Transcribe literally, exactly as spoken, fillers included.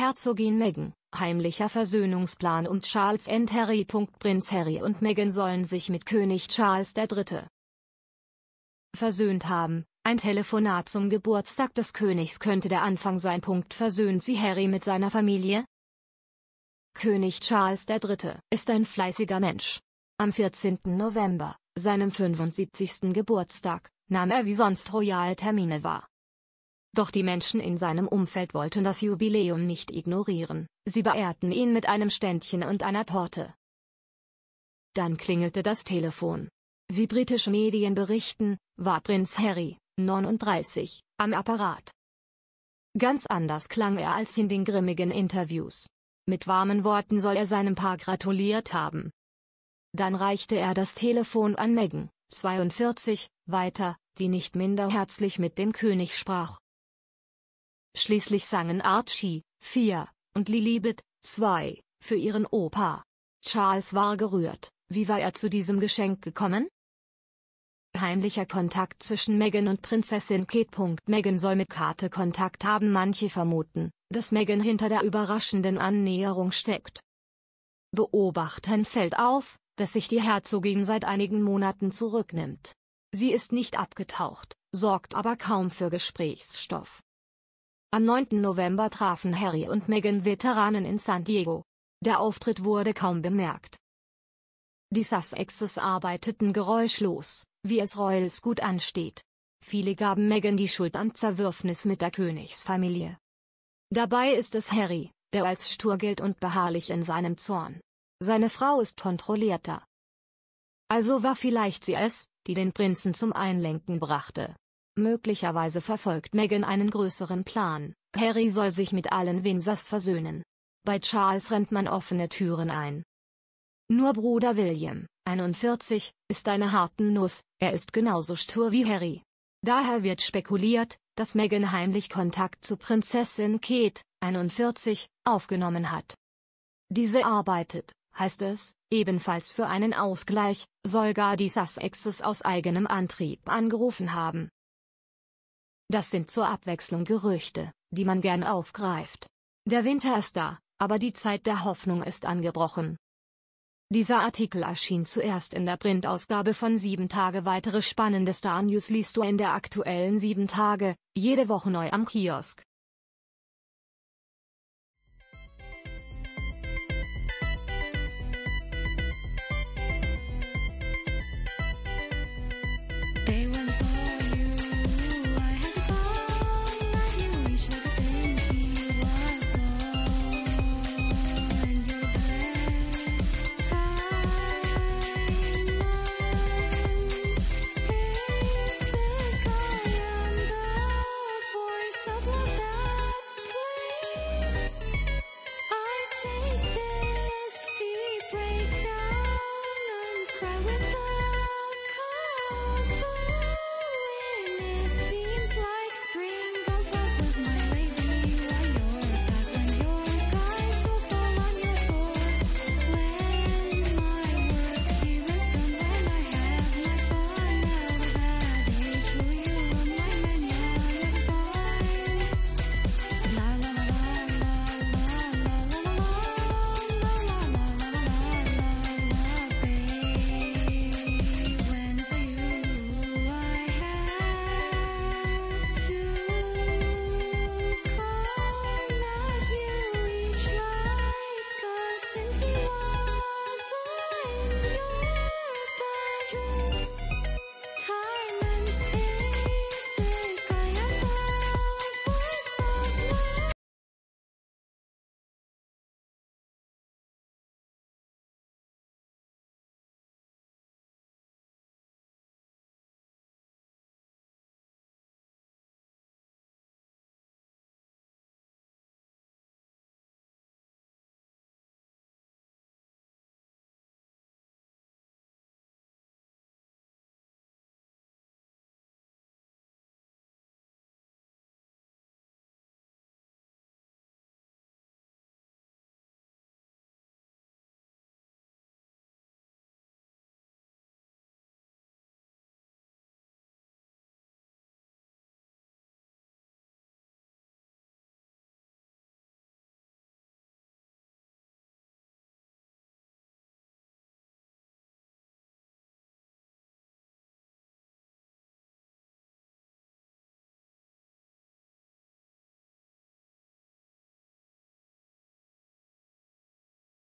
Herzogin Meghan, heimlicher Versöhnungsplan um Charles und Harry. Prinz Harry und Meghan sollen sich mit König Charles der Dritte versöhnt haben. Ein Telefonat zum Geburtstag des Königs könnte der Anfang sein. Versöhnt sie Harry mit seiner Familie? König Charles der Dritte ist ein fleißiger Mensch. Am vierzehnten November, seinem fünfundsiebzigsten Geburtstag, nahm er wie sonst royale Termine wahr. Doch die Menschen in seinem Umfeld wollten das Jubiläum nicht ignorieren, sie beehrten ihn mit einem Ständchen und einer Torte. Dann klingelte das Telefon. Wie britische Medien berichten, war Prinz Harry, neununddreißig, am Apparat. Ganz anders klang er als in den grimmigen Interviews. Mit warmen Worten soll er seinem Paar gratuliert haben. Dann reichte er das Telefon an Meghan, zweiundvierzig, weiter, die nicht minder herzlich mit dem König sprach. Schließlich sangen Archie, vier, und Lilibet, zwei, für ihren Opa. Charles war gerührt. Wie war er zu diesem Geschenk gekommen? Heimlicher Kontakt zwischen Meghan und Prinzessin Kate. Meghan soll mit Kate Kontakt haben. Manche vermuten, dass Meghan hinter der überraschenden Annäherung steckt. Beobachtern fällt auf, dass sich die Herzogin seit einigen Monaten zurücknimmt. Sie ist nicht abgetaucht, sorgt aber kaum für Gesprächsstoff. Am neunten November trafen Harry und Meghan Veteranen in San Diego. Der Auftritt wurde kaum bemerkt. Die Sussexes arbeiteten geräuschlos, wie es Royals gut ansteht. Viele gaben Meghan die Schuld am Zerwürfnis mit der Königsfamilie. Dabei ist es Harry, der als stur gilt und beharrlich in seinem Zorn. Seine Frau ist kontrollierter. Also war vielleicht sie es, die den Prinzen zum Einlenken brachte. Möglicherweise verfolgt Meghan einen größeren Plan. Harry soll sich mit allen Windsors versöhnen. Bei Charles rennt man offene Türen ein. Nur Bruder William, einundvierzig, ist eine harte Nuss, er ist genauso stur wie Harry. Daher wird spekuliert, dass Meghan heimlich Kontakt zu Prinzessin Kate, einundvierzig, aufgenommen hat. Diese arbeitet, heißt es, ebenfalls für einen Ausgleich, soll gar die Sussexes aus eigenem Antrieb angerufen haben. Das sind zur Abwechslung Gerüchte, die man gern aufgreift. Der Winter ist da, aber die Zeit der Hoffnung ist angebrochen. Dieser Artikel erschien zuerst in der Printausgabe von sieben Tage. Weitere spannende Star News liest du in der aktuellen sieben Tage, jede Woche neu am Kiosk.